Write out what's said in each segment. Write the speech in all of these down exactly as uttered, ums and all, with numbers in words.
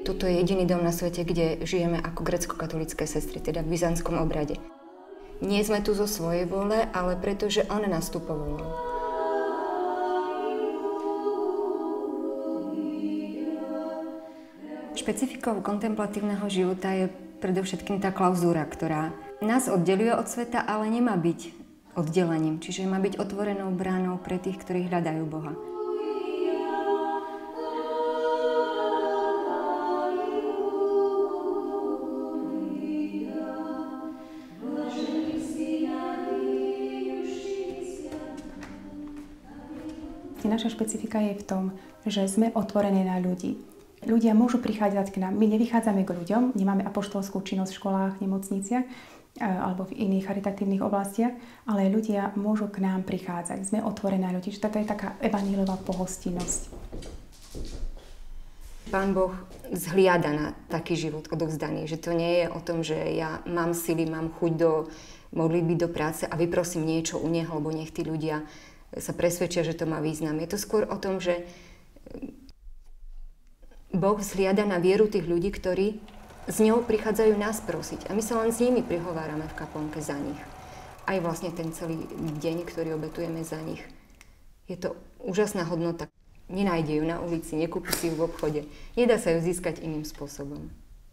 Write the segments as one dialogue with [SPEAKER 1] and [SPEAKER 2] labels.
[SPEAKER 1] Toto je jediný dom na svete, kde žijeme ako grécko-katolícke sestry, teda v byzantskom obrade. Nie sme tu zo svojej vôle, ale pretože on nás tu povolal. Špecifikou kontemplatívneho života je predovšetkým tá klauzúra, ktorá nás oddeluje od sveta, ale nemá byť oddelením, čiže má byť otvorenou bránou pre tých, ktorí hľadajú Boha.
[SPEAKER 2] Naša špecifika je v tom, že sme otvorení na ľudí. Ľudia môžu prichádzať k nám. My nevychádzame k ľuďom, nemáme apoštolskú činnosť v školách, nemocniciach alebo v iných charitatívnych oblastiach, ale ľudia môžu k nám prichádzať. Sme otvorení na ľudí. Čiže toto je taká evaníliová pohostinnosť.
[SPEAKER 1] Pán Boh zhliada na taký život odovzdaný, že to nie je o tom, že ja mám sily, mám chuť do modlitby, do práce a vyprosím niečo u neho, lebo nech tí ľudia sa presvedčia, že to má význam. Je to skôr o tom, že Boh vzhliada na vieru tých ľudí, ktorí s ňou prichádzajú nás prosiť. A my sa len s nimi prihovárame v kaplnke za nich. Aj vlastne ten celý deň, ktorý obetujeme za nich. Je to úžasná hodnota. Nenájde ju na ulici, nekúpi si ju v obchode. Nedá sa ju získať iným spôsobom.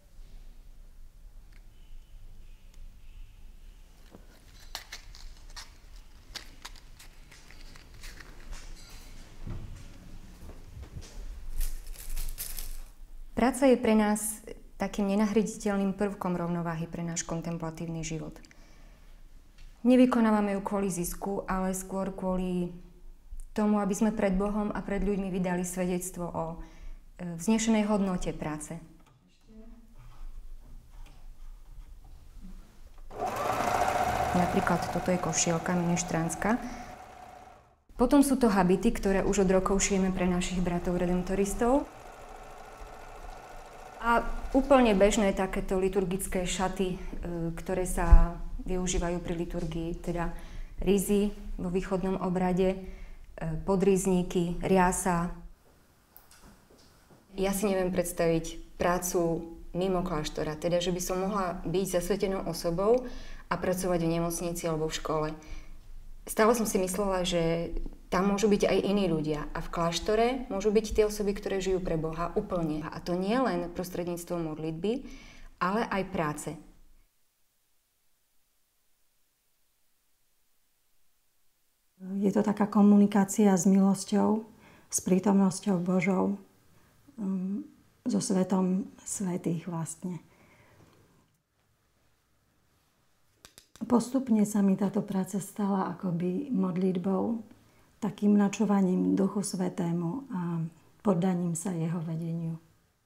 [SPEAKER 1] Práca je pre nás takým nenahraditeľným prvkom rovnováhy pre náš kontemplatívny život. Nevykonávame ju kvôli zisku, ale skôr kvôli tomu, aby sme pred Bohom a pred ľuďmi vydali svedectvo o vznešenej hodnote práce. Napríklad toto je košielka ministránska. Potom sú to habity, ktoré už od rokov šijeme pre našich bratov redemptoristov. A úplne bežné takéto liturgické šaty, ktoré sa využívajú pri liturgii, teda rizy vo východnom obrade, podrízníky, riasa. Ja si neviem predstaviť prácu mimo kláštora, teda že by som mohla byť zasvetenou osobou a pracovať v nemocnici alebo v škole. Stále som si myslela, že tam môžu byť aj iní ľudia. A v kláštore môžu byť tie osoby, ktoré žijú pre Boha úplne. A to nie len prostredníctvom modlitby, ale aj práce.
[SPEAKER 3] Je to taká komunikácia s milosťou, s prítomnosťou Božou, so svetom svätých vlastne. Postupne sa mi táto práca stala akoby modlitbou, takým načúvaním Duchu Svätému a poddaním sa jeho vedeniu.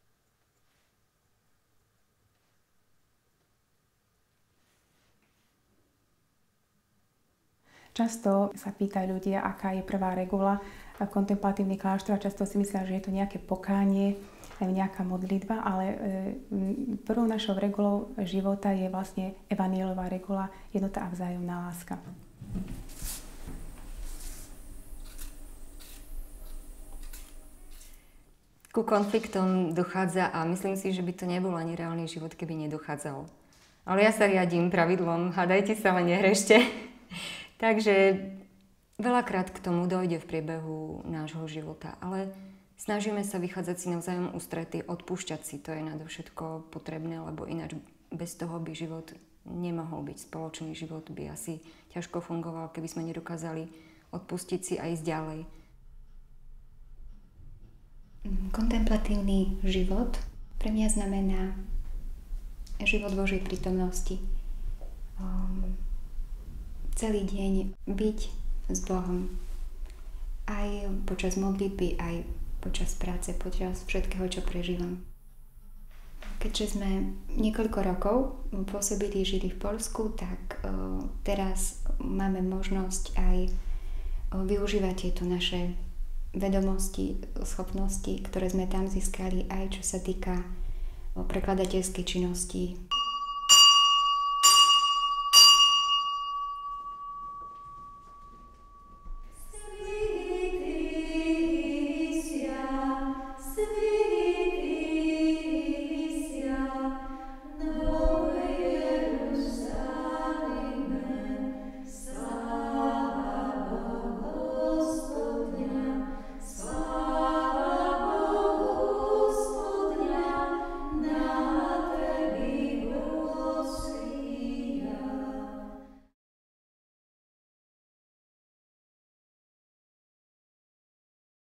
[SPEAKER 2] Často sa pýtajú ľudia, aká je prvá regula kontemplatívny kláštor. Často si myslia, že je to nejaké pokánie, nejaká modlitba, ale prvou našou regulou života je vlastne evaníliová regula, jednota a vzájomná láska.
[SPEAKER 1] Ku konfliktom dochádza a myslím si, že by to nebol ani reálny život, keby nedochádzalo. Ale ja sa riadím pravidlom, hádajte sa, ale nehrešte. Takže veľakrát k tomu dojde v priebehu nášho života, ale snažíme sa vychádzať si navzájom ústrety, odpúšťať si, to je nadovšetko potrebné, lebo ináč bez toho by život nemohol byť. Spoločný život by asi ťažko fungoval, keby sme nedokázali odpustiť si a ísť ďalej.
[SPEAKER 4] Kontemplatívny život pre mňa znamená život Božej prítomnosti. Um, celý deň byť s Bohom. Aj počas modlitby, aj počas práce, počas všetkého, čo prežívam. Keďže sme niekoľko rokov pôsobili, žili v Poľsku, tak uh, teraz máme možnosť aj uh, využívať tieto naše vedomosti, schopnosti, ktoré sme tam získali, aj čo sa týka prekladateľskej činnosti.